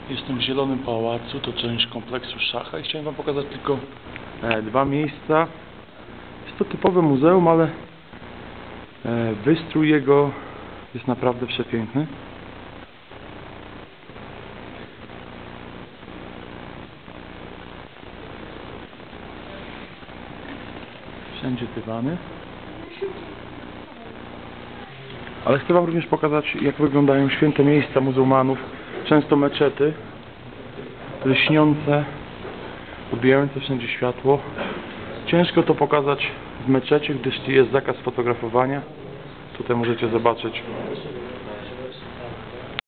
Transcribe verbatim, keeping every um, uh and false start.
Jestem w Zielonym Pałacu, to część kompleksu Szacha i chciałem wam pokazać tylko e, dwa miejsca. Jest to typowe muzeum, ale e, wystrój jego jest naprawdę przepiękny. Wszędzie dywany. Ale chcę wam również pokazać, jak wyglądają święte miejsca muzułmanów. Często meczety, lśniące, odbijające wszędzie światło. Ciężko to pokazać w meczecie, gdyż jest zakaz fotografowania. Tutaj możecie zobaczyć